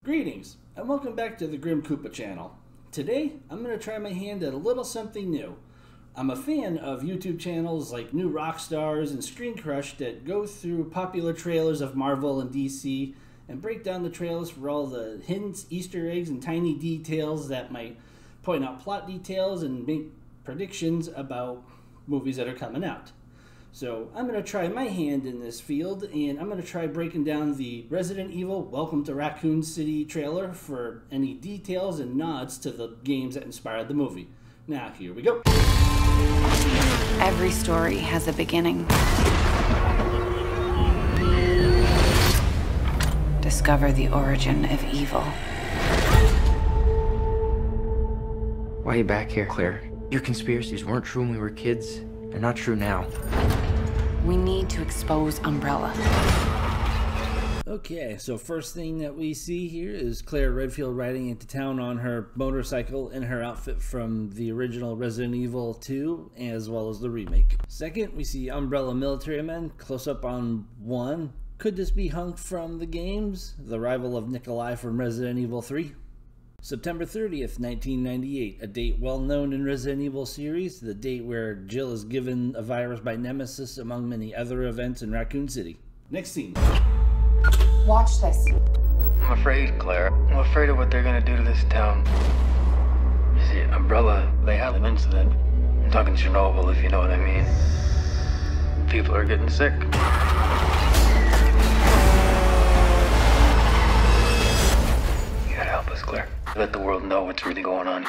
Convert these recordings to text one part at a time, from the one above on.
Greetings, and welcome back to the Grim Koopa channel. Today, I'm going to try my hand at a little something new. I'm a fan of YouTube channels like New Rockstars and Screen Crush that go through popular trailers of Marvel and DC and break down the trailers for all the hints, Easter eggs, and tiny details that might point out plot details and make predictions about movies that are coming out. So I'm going to try my hand in this field, and I'm going to try breaking down the Resident Evil Welcome to Raccoon City trailer for any details and nods to the games that inspired the movie. Now, here we go. Every story has a beginning. Discover the origin of evil. Why are you back here, Claire? Your conspiracies weren't true when we were kids. They're not true now. We need to expose Umbrella. Okay, so first thing that we see here is Claire Redfield riding into town on her motorcycle in her outfit from the original Resident Evil 2, as well as the remake. Second, we see Umbrella military men, close up on one. Could this be Hunk from the games, the rival of Nikolai from Resident Evil 3? September 30th, 1998, a date well known in Resident Evil series, the date where Jill is given a virus by Nemesis among many other events in Raccoon City. Next scene. Watch this. I'm afraid, Claire. I'm afraid of what they're gonna do to this town. You see, Umbrella, they had an incident. I'm talking Chernobyl, if you know what I mean. People are getting sick. You gotta help us, Claire. Let the world know what's really going on.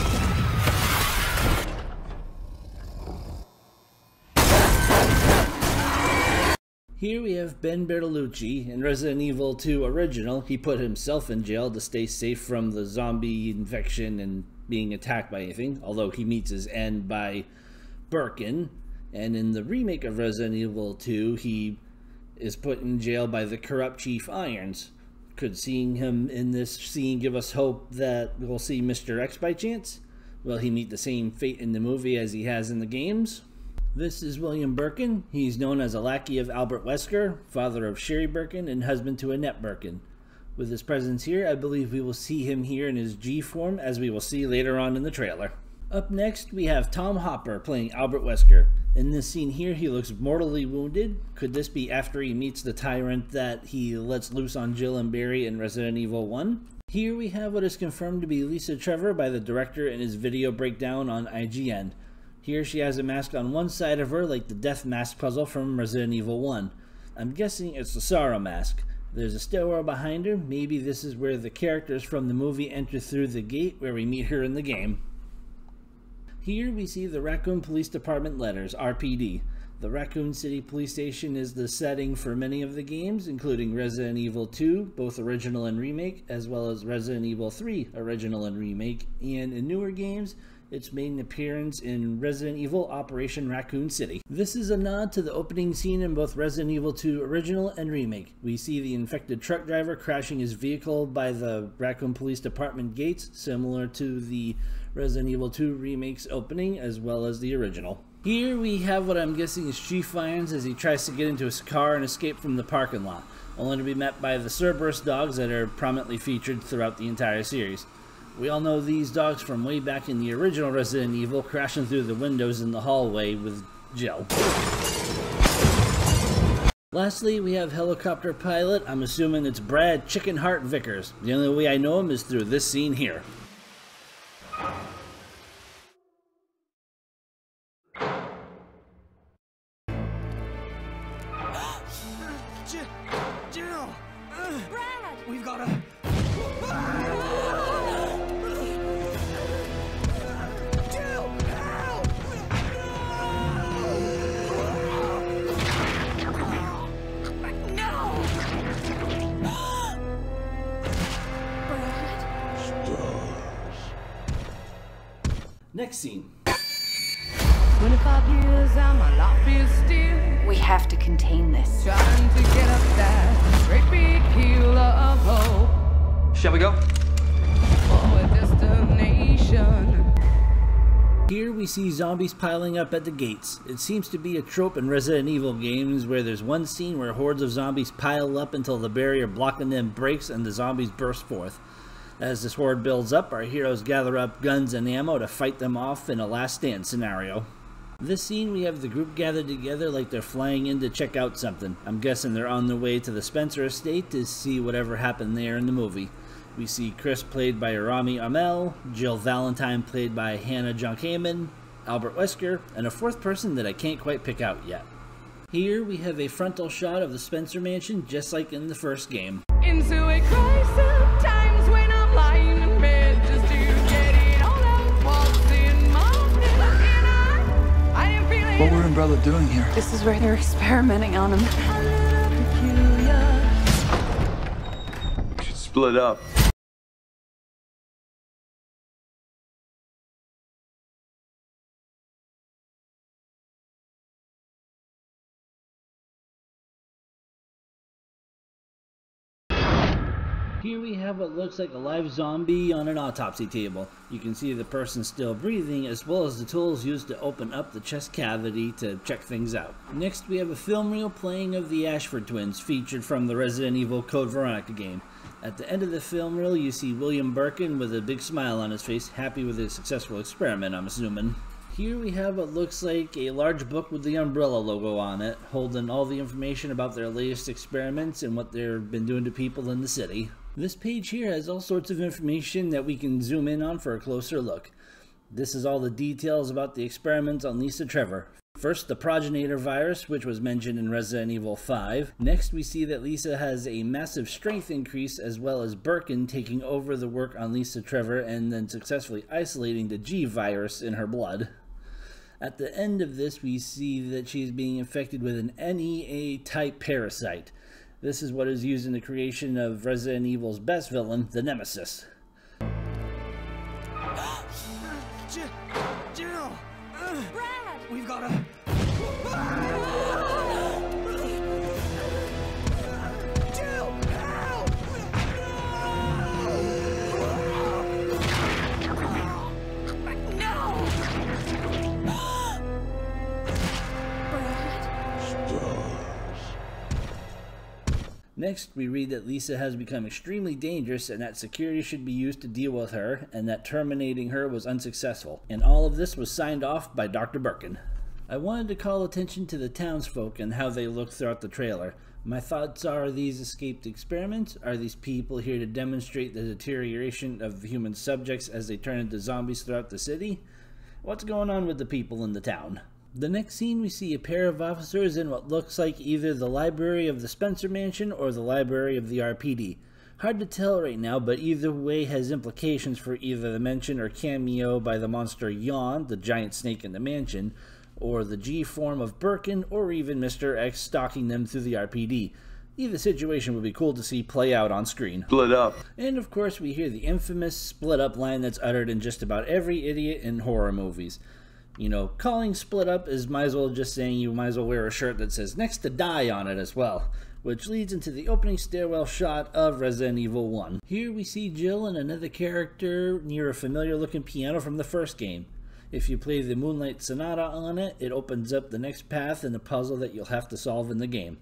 Here we have Ben Bertolucci. In Resident Evil 2 original, he put himself in jail to stay safe from the zombie infection and being attacked by anything, although he meets his end by Birkin. And in the remake of Resident Evil 2, he is put in jail by the corrupt Chief Irons. Could seeing him in this scene give us hope that we'll see Mr. X by chance? Will he meet the same fate in the movie as he has in the games? This is William Birkin. He's known as a lackey of Albert Wesker, father of Sherry Birkin, and husband to Annette Birkin. With his presence here, I believe we will see him here in his G form, as we will see later on in the trailer. Up next, we have Tom Hopper playing Albert Wesker. In this scene here, he looks mortally wounded. Could this be after he meets the tyrant that he lets loose on Jill and Barry in Resident Evil 1? Here we have what is confirmed to be Lisa Trevor by the director in his video breakdown on IGN. Here she has a mask on one side of her like the death mask puzzle from Resident Evil 1. I'm guessing it's the Sorrow mask. There's a stairwell behind her. Maybe this is where the characters from the movie enter through the gate where we meet her in the game. Here we see the Raccoon Police Department letters, RPD. The Raccoon City Police Station is the setting for many of the games, including Resident Evil 2, both original and remake, as well as Resident Evil 3, original and remake, and in newer games, it's made an appearance in Resident Evil Operation Raccoon City. This is a nod to the opening scene in both Resident Evil 2 original and remake. We see the infected truck driver crashing his vehicle by the Raccoon Police Department gates, similar to the Resident Evil 2 remake's opening, as well as the original. Here we have what I'm guessing is Chief Irons as he tries to get into his car and escape from the parking lot, only to be met by the Cerberus dogs that are prominently featured throughout the entire series. We all know these dogs from way back in the original Resident Evil, crashing through the windows in the hallway with Jill. Lastly, we have helicopter pilot. I'm assuming it's Brad Chickenheart Vickers. The only way I know him is through this scene here. Jill! Brad! We've got to... Jill! Help! No! Next scene. 25 years and my life is still We have to contain this. trying to get up that great big hill of hope Shall we go? for a destination. Here we see zombies piling up at the gates. It seems to be a trope in Resident Evil games where there's one scene where hordes of zombies pile up until the barrier blocking them breaks and the zombies burst forth. As this horde builds up, our heroes gather up guns and ammo to fight them off in a last stand scenario. This scene we have the group gathered together like they're flying in to check out something. I'm guessing they're on their way to the Spencer estate to see whatever happened there in the movie. We see Chris played by Rami Amel, Jill Valentine played by Hannah Junkaman, Albert Wesker, and a fourth person that I can't quite pick out yet. Here we have a frontal shot of the Spencer mansion just like in the first game. Into a crisis, times when I'm lying in bed just to get it all out. What's in my head, and I am feeling. What were Umbrella doing here? This is where they're experimenting on him. A little peculiar. We should split up. Here we have what looks like a live zombie on an autopsy table. You can see the person still breathing as well as the tools used to open up the chest cavity to check things out. Next we have a film reel playing of the Ashford twins featured from the Resident Evil Code Veronica game. At the end of the film reel you see William Birkin with a big smile on his face, happy with his successful experiment, I'm assuming. Here we have what looks like a large book with the Umbrella logo on it, holding all the information about their latest experiments and what they've been doing to people in the city. This page here has all sorts of information that we can zoom in on for a closer look. This is all the details about the experiments on Lisa Trevor. First, the progenitor virus, which was mentioned in Resident Evil 5. Next, we see that Lisa has a massive strength increase, as well as Birkin taking over the work on Lisa Trevor and then successfully isolating the G virus in her blood. At the end of this, we see that she's being infected with an NEA-type parasite. This is what is used in the creation of Resident Evil's best villain, the Nemesis. Jill! Brad! We've gotta... Jill! Help! Next, we read that Lisa has become extremely dangerous and that security should be used to deal with her, and that terminating her was unsuccessful. And all of this was signed off by Dr. Birkin. I wanted to call attention to the townsfolk and how they look throughout the trailer. My thoughts are these escaped experiments? Are these people here to demonstrate the deterioration of human subjects as they turn into zombies throughout the city? What's going on with the people in the town? The next scene we see a pair of officers in what looks like either the library of the Spencer Mansion or the library of the RPD. Hard to tell right now, but either way has implications for either the mention or cameo by the monster Yawn, the giant snake in the mansion, or the G form of Birkin, or even Mr. X stalking them through the RPD. Either situation would be cool to see play out on screen. Split up. And of course we hear the infamous split up line that's uttered in just about every idiot in horror movies. You know, calling split up is might as well just saying you might as well wear a shirt that says next to die on it as well. Which leads into the opening stairwell shot of Resident Evil 1. Here we see Jill and another character near a familiar looking piano from the first game. If you play the Moonlight Sonata on it, it opens up the next path in the puzzle that you'll have to solve in the game.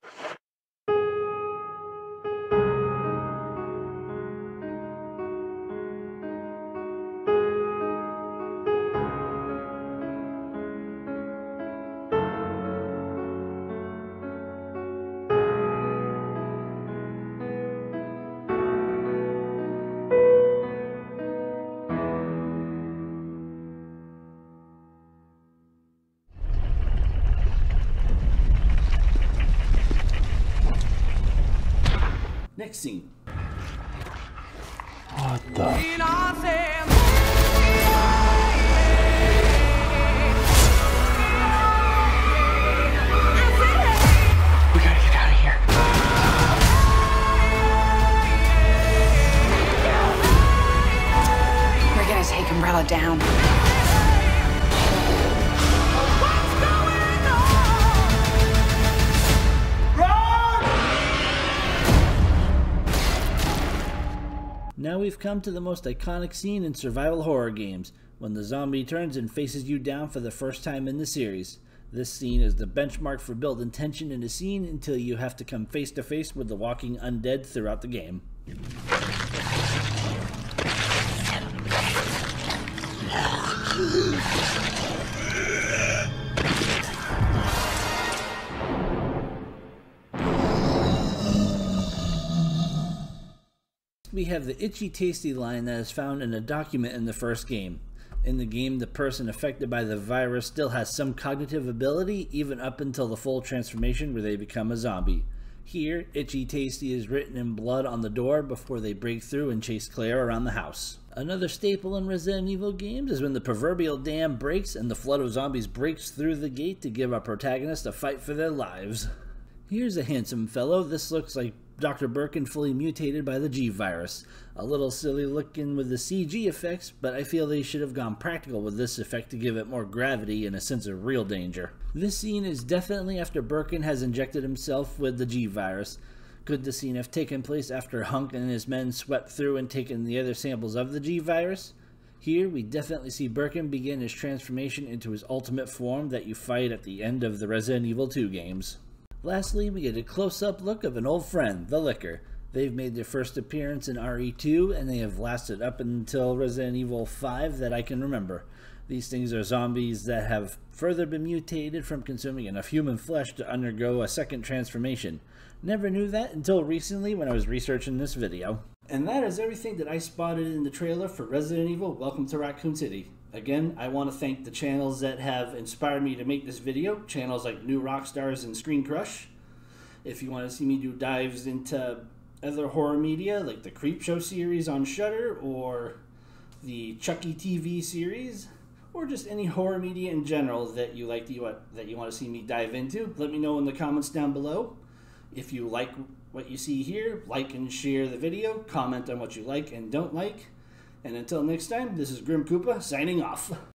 Next scene. What the? We gotta get out of here. We're gonna take Umbrella down. Now we've come to the most iconic scene in survival horror games. when the zombie turns and faces you down for the first time in the series. This scene is the benchmark for building tension in a scene until you have to come face to face with the walking undead throughout the game. We have the itchy tasty line that is found in a document in the first game. In the game, the person affected by the virus still has some cognitive ability, even up until the full transformation where they become a zombie. Here, itchy tasty is written in blood on the door before they break through and chase Claire around the house. Another staple in Resident Evil games is when the proverbial dam breaks and the flood of zombies breaks through the gate to give our protagonist a fight for their lives. Here's a handsome fellow. This looks like Dr. Birkin fully mutated by the G-Virus. A little silly looking with the CG effects, but I feel they should have gone practical with this effect to give it more gravity and a sense of real danger. This scene is definitely after Birkin has injected himself with the G-Virus. Could the scene have taken place after Hunk and his men swept through and taken the other samples of the G-Virus? Here, we definitely see Birkin begin his transformation into his ultimate form that you fight at the end of the Resident Evil 2 games. Lastly, we get a close-up look of an old friend, the Licker. They've made their first appearance in RE2, and they have lasted up until Resident Evil 5 that I can remember. These things are zombies that have further been mutated from consuming enough human flesh to undergo a second transformation. Never knew that until recently when I was researching this video. And that is everything that I spotted in the trailer for Resident Evil Welcome to Raccoon City. Again, I want to thank the channels that have inspired me to make this video, channels like New Rockstars and Screen Crush. If you want to see me do dives into other horror media like the Creepshow series on Shudder or the Chucky TV series, or just any horror media in general that you like that you want to see me dive into, let me know in the comments down below. If you like what you see here, like and share the video, comment on what you like and don't like. And until next time, this is Grim Koopa signing off.